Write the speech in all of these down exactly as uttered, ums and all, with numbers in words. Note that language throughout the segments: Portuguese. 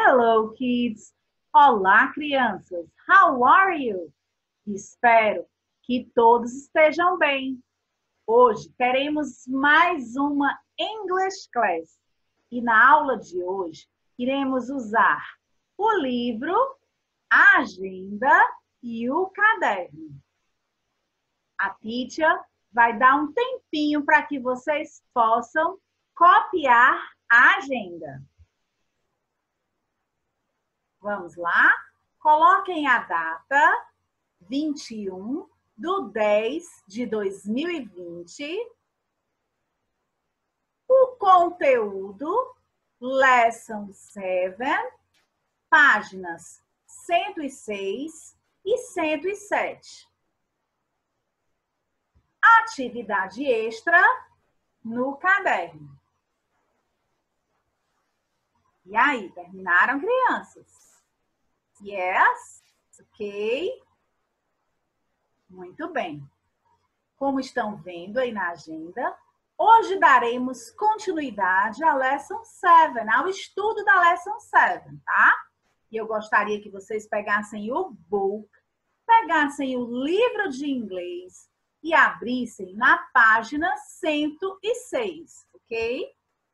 Hello, kids! Olá, crianças! How are you? Espero que todos estejam bem. Hoje teremos mais uma English Class. E na aula de hoje, iremos usar o livro, a agenda e o caderno. A teacher vai dar um tempinho para que vocês possam copiar a agenda. Vamos lá? Coloquem a data vinte e um de dez de dois mil e vinte. O conteúdo, Lesson sete, páginas cento e seis e cento e sete. Atividade extra no caderno. E aí, terminaram, crianças? Yes? Ok? Muito bem. Como estão vendo aí na agenda, hoje daremos continuidade à Lesson sete, ao estudo da Lesson sete, tá? E eu gostaria que vocês pegassem o book, pegassem o livro de inglês e abrissem na página cento e seis, ok?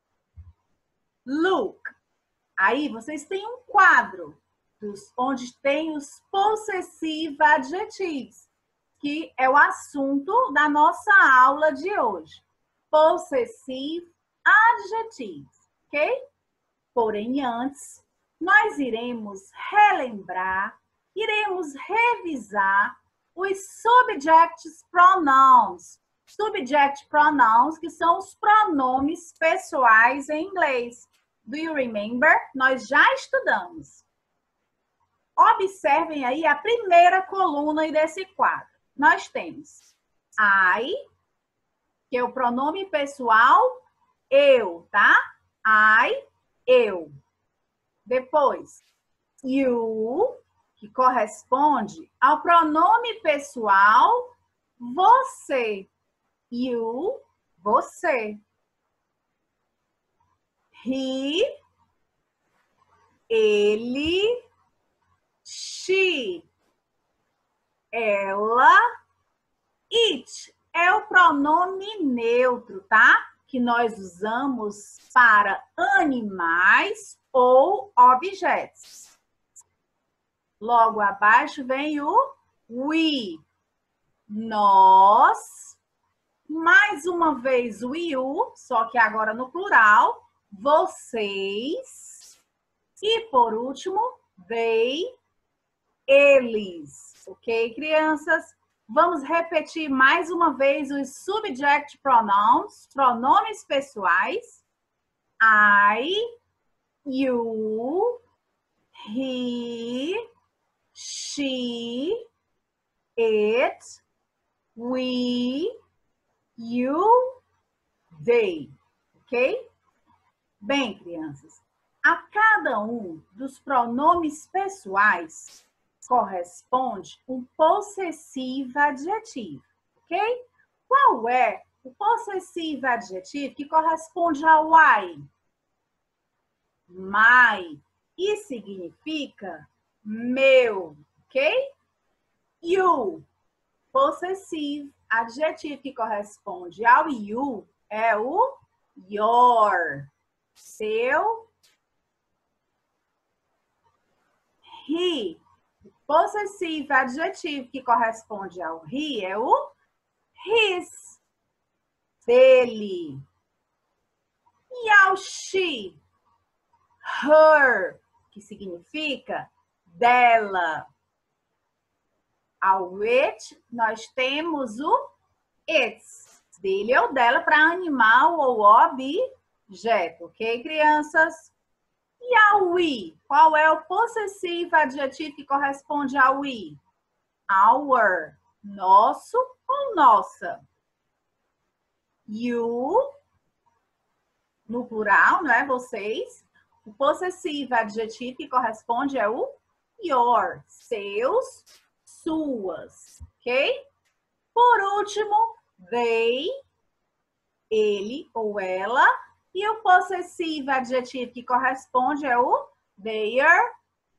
Look. Aí vocês têm um quadro dos, onde tem os possessive adjectives, que é o assunto da nossa aula de hoje. Possessive adjectives, ok? Porém, antes, nós iremos relembrar, iremos revisar os subject pronouns. Subject pronouns, que são os pronomes pessoais em inglês. Do you remember? Nós já estudamos. Observem aí a primeira coluna aí desse quadro. Nós temos I, que é o pronome pessoal, eu, tá? I, eu. Depois, you, que corresponde ao pronome pessoal, você. You, você. He, ele, she, ela, it é o pronome neutro, tá? Que nós usamos para animais ou objetos. Logo abaixo vem o we, nós, mais uma vez o you, só que agora no plural, vocês, e por último, they, eles. Ok, crianças? Vamos repetir mais uma vez os subject pronouns, pronomes pessoais. I, you, he, she, it, we, you, they. Ok? Bem, crianças, a cada um dos pronomes pessoais corresponde um possessive adjetivo, ok? Qual é o possessive adjetivo que corresponde ao I? My, e significa meu, ok? You, possessive adjetivo que corresponde ao you é o your, seu. He, possessive adjetivo que corresponde ao he é o his, dele. E ao she, her, que significa dela. Ao it, nós temos o its, dele ou dela para animal ou objeto, ok, crianças? E ao we? Qual é o possessive adjetivo que corresponde ao we? Our, nosso ou nossa. You, no plural, não é? Vocês. O possessive adjetivo que corresponde é o your, seus, suas, ok? Por último, they, ele ou ela. E o possessive adjetivo que corresponde é o their,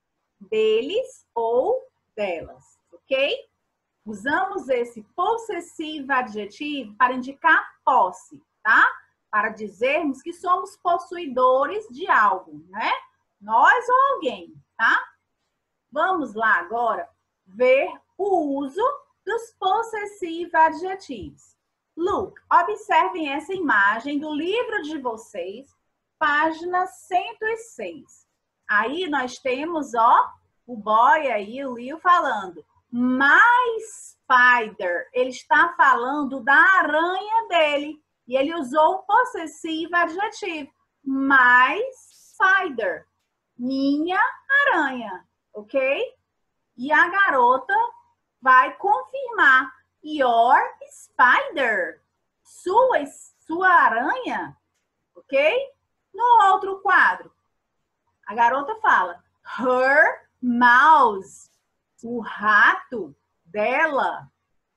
deles ou delas, ok? Usamos esse possessivo adjetivo para indicar posse, tá? Para dizermos que somos possuidores de algo, né? Nós ou alguém, tá? Vamos lá agora ver o uso dos possessivo adjetivos. Look, observem essa imagem do livro de vocês, página cento e seis. Aí nós temos, ó, o boy aí, o Leo falando, my spider. Ele está falando da aranha dele. E ele usou o possessivo adjetivo. My spider. Minha aranha. Ok? E a garota vai confirmar. Your spider. Sua, sua aranha. Ok? No outro quadro, a garota fala. Her mouse. O rato dela.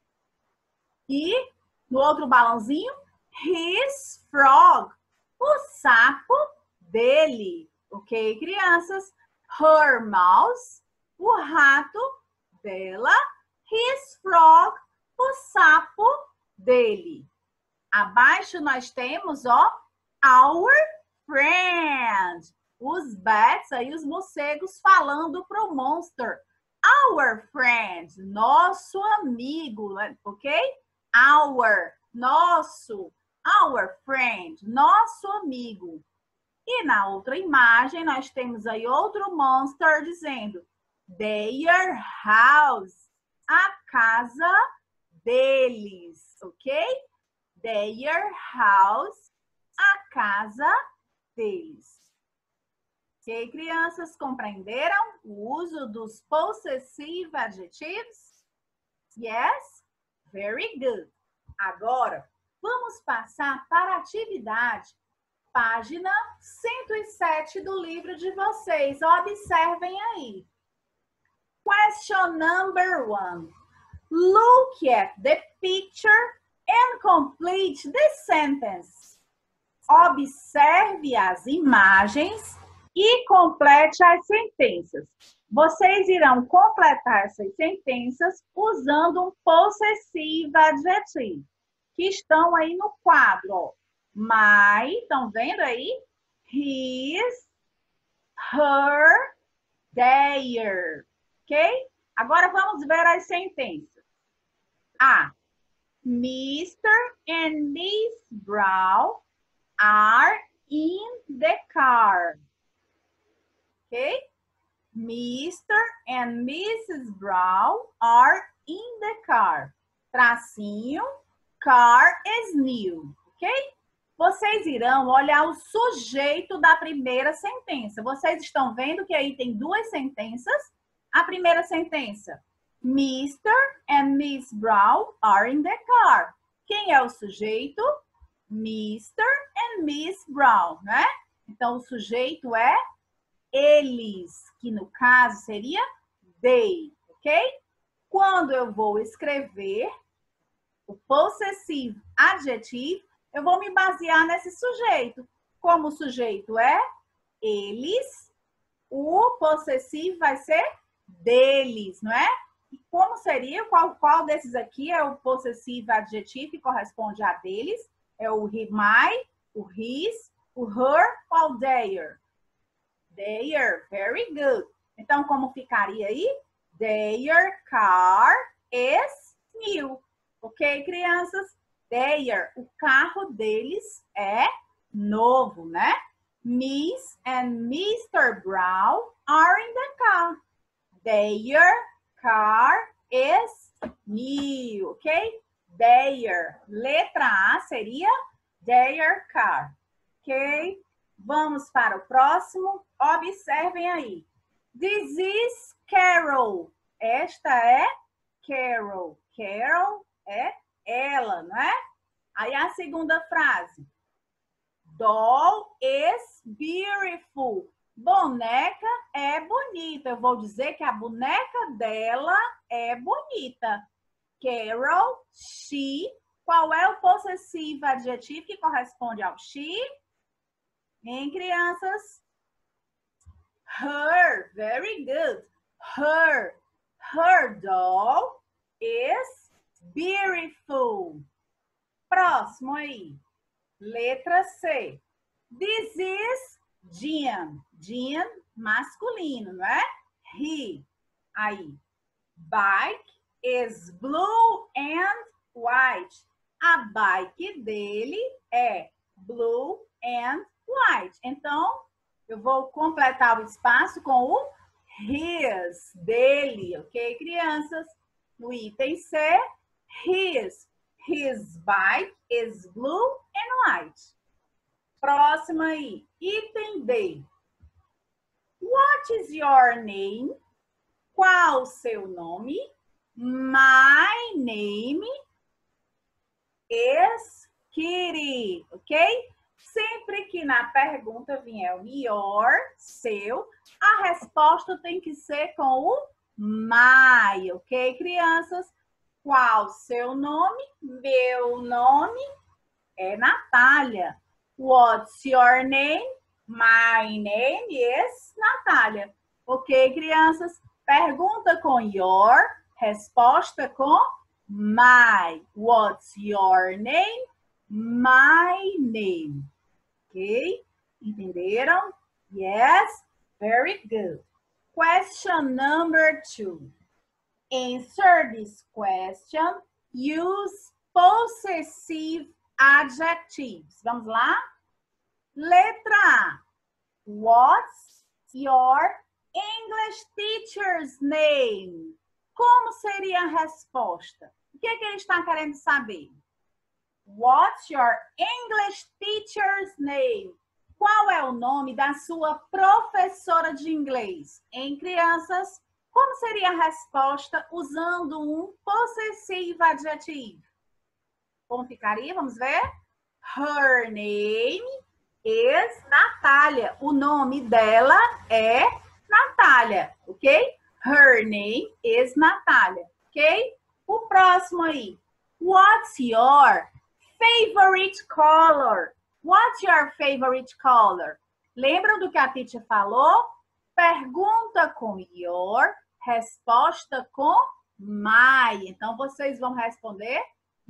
E no outro balãozinho, his frog. O sapo dele. Ok, crianças? Her mouse. O rato dela. His frog. O sapo dele. Abaixo nós temos, ó, our friend. Os bats aí, os morcegos falando pro monster. Our friend, nosso amigo, ok? Our, nosso, our friend, nosso amigo. E na outra imagem, nós temos aí outro monster dizendo their house, a casa deles, ok? Their house, a casa deles. Ok, crianças, compreenderam o uso dos possessive adjetivos? Yes? Very good. Agora, vamos passar para a atividade, página cento e sete do livro de vocês. Observem aí. Question number one. Look at the picture and complete the sentence. Observe as imagens e complete as sentenças. Vocês irão completar essas sentenças usando um possessivo adjetivo, que estão aí no quadro. Ó. My, estão vendo aí? His, her, their. Ok? Agora vamos ver as sentenças. A. mister and Miss Brown are in the car. Ok? mister and Missus Brown are in the car. Tracinho, car is new. Ok? Vocês irão olhar o sujeito da primeira sentença. Vocês estão vendo que aí tem duas sentenças. A primeira sentença. mister and Miss Brown are in the car. Quem é o sujeito? mister and Miss Brown, né? Então, o sujeito é eles, que no caso seria they, ok? Quando eu vou escrever o possessivo adjetivo, eu vou me basear nesse sujeito. Como o sujeito é eles, o possessivo vai ser deles, não é? E como seria? Qual, qual desses aqui é o possessivo adjetivo que corresponde a deles? É o my, o his, o her ou o their? Their, very good. Então, como ficaria aí? Their car is new. Ok, crianças? Their, o carro deles é novo, né? Miss and mister Brown are in the car. Their car is new, ok? Their, letra A seria their car, ok? Vamos para o próximo. Observem aí. This is Carol. Esta é Carol. Carol é ela, não é? Aí a segunda frase. Doll is beautiful. Boneca é bonita. Eu vou dizer que a boneca dela é bonita. Carol, she. Qual é o possessivo adjetivo que corresponde ao she? Em crianças? Her, very good. Her, her doll is beautiful. Próximo aí. Letra C. This is Jim. Jim, masculino, não é? He. Aí. Bike is blue and white. A bike dele é blue and white. Então, eu vou completar o espaço com o his, dele, ok, crianças? No item C, his. His bike is blue and white. Próximo aí, item D. What is your name? Qual o seu nome? My name is Kitty, ok? Sempre que na pergunta vier o your, seu, a resposta tem que ser com o my, ok, crianças? Qual seu nome? Meu nome é Natália. What's your name? My name is Natália. Ok, crianças? Pergunta com your, resposta com my. What's your name? My name. Ok? Entenderam? Yes? Very good. Question number two. Answer this question. Use possessive adjectives. Vamos lá? Letra A. What's your English teacher's name? Como seria a resposta? O que é que ele está querendo saber? What's your English teacher's name? Qual é o nome da sua professora de inglês? Em crianças, como seria a resposta usando um possessive adjetivo? Como ficaria? Vamos ver? Her name is Natália. O nome dela é Natália, ok? Her name is Natália, ok? O próximo aí. What's your favorite color? What's your favorite color? Lembram do que a teacher falou? Pergunta com your, resposta com my. Então, vocês vão responder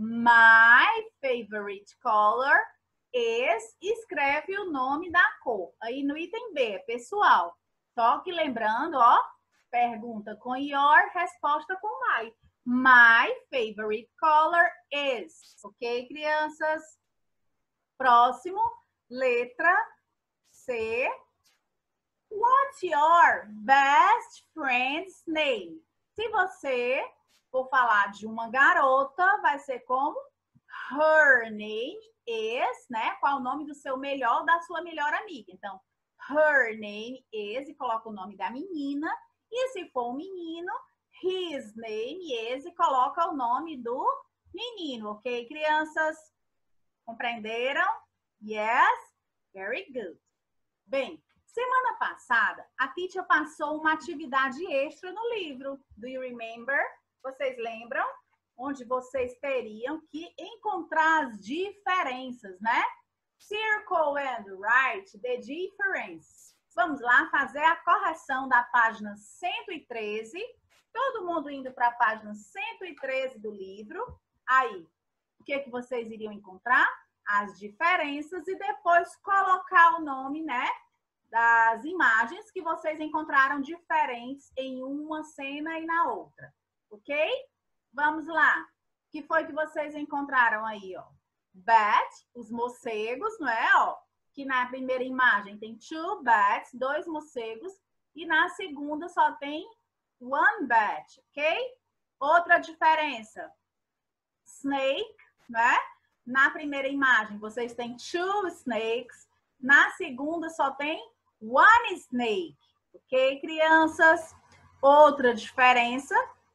my favorite color is, escreve o nome da cor. Aí no item B, pessoal. Só que lembrando, ó, pergunta com your, resposta com my. My favorite color is. Ok, crianças? Próximo, letra C. What's your best friend's name? Se você for falar de uma garota, vai ser como? Her name is, né? Qual o nome do seu melhor, da sua melhor amiga. Então, her name is, e coloca o nome da menina. E se for um menino, his name is, e coloca o nome do menino. Ok, crianças? Compreenderam? Yes? Very good. Bem, semana passada, a teacher passou uma atividade extra no livro. Do you remember? Vocês lembram? Onde vocês teriam que encontrar as diferenças, né? Circle and write the difference. Vamos lá fazer a correção da página cento e treze. Todo mundo indo para a página cento e treze do livro. Aí, o que, que vocês iriam encontrar? As diferenças e depois colocar o nome, né? Das imagens que vocês encontraram diferentes em uma cena e na outra. Ok? Vamos lá. O que foi que vocês encontraram aí, ó? Bat, os morcegos, não é? Ó, que na primeira imagem tem two bats, dois morcegos, e na segunda só tem one bat, ok? Outra diferença. Snake, né? Na primeira imagem vocês têm two snakes, na segunda só tem one snake, ok, crianças? Outra diferença.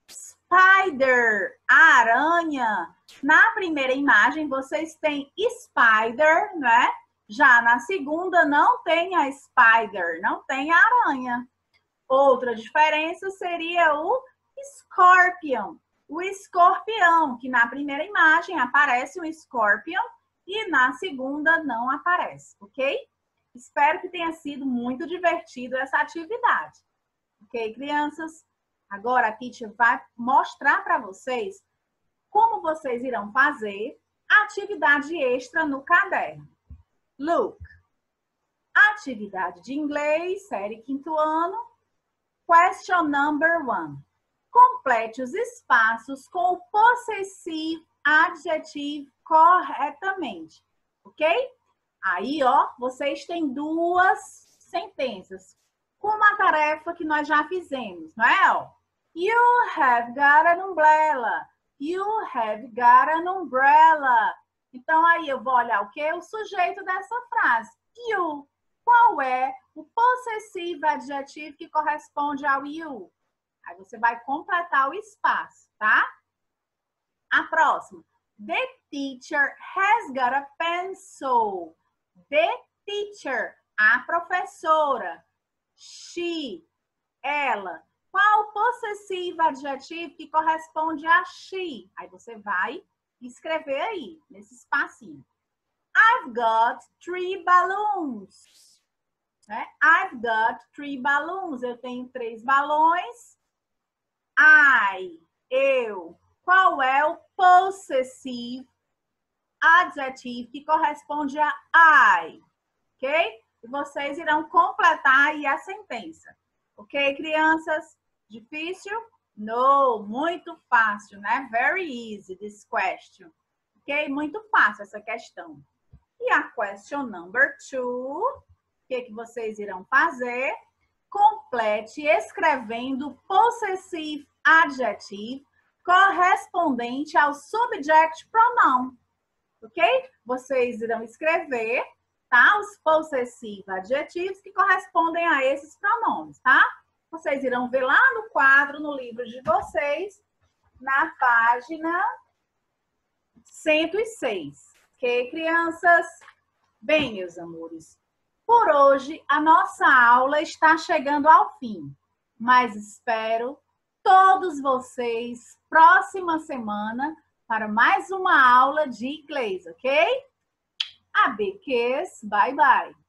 Spider, a aranha. Na primeira imagem, vocês têm spider, né? Já na segunda, não tem a spider, não tem a aranha. Outra diferença seria o scorpion. O escorpião, que na primeira imagem aparece um scorpion e na segunda não aparece, ok? Espero que tenha sido muito divertido essa atividade. Ok, crianças? Agora a teacher vai mostrar para vocês como vocês irão fazer a atividade extra no caderno. Look. Atividade de inglês, série quinto ano. Question number one. Complete os espaços com o possessivo adjetivo corretamente. Ok? Aí, ó, vocês têm duas sentenças com uma tarefa que nós já fizemos, não é? Ó? You have got an umbrella. You have got an umbrella. Então, aí eu vou olhar o quê? O sujeito dessa frase. You. Qual é o possessivo adjetivo que corresponde ao you? Aí você vai completar o espaço, tá? A próxima. The teacher has got a pencil. The teacher, a professora. She, ela. Qual o possessivo adjetivo que corresponde a she? Aí você vai escrever aí, nesse espacinho. I've got three balloons. Né? I've got three balloons. Eu tenho três balões. I, eu. Qual é o possessivo adjetivo que corresponde a I? Ok? E vocês irão completar aí a sentença. Ok, crianças? Difícil? No, muito fácil, né? Very easy this question. Ok? Muito fácil essa questão. E a question number two, o que, que vocês irão fazer? Complete escrevendo o possessivo adjetivo correspondente ao subject pronoun. Ok? Vocês irão escrever, tá? Os possessivos adjetivos que correspondem a esses pronomes, tá? Vocês irão ver lá no quadro, no livro de vocês, na página cento e seis. Ok, crianças? Bem, meus amores, por hoje a nossa aula está chegando ao fim, mas espero todos vocês próxima semana para mais uma aula de inglês, ok? A B Qs, bye bye!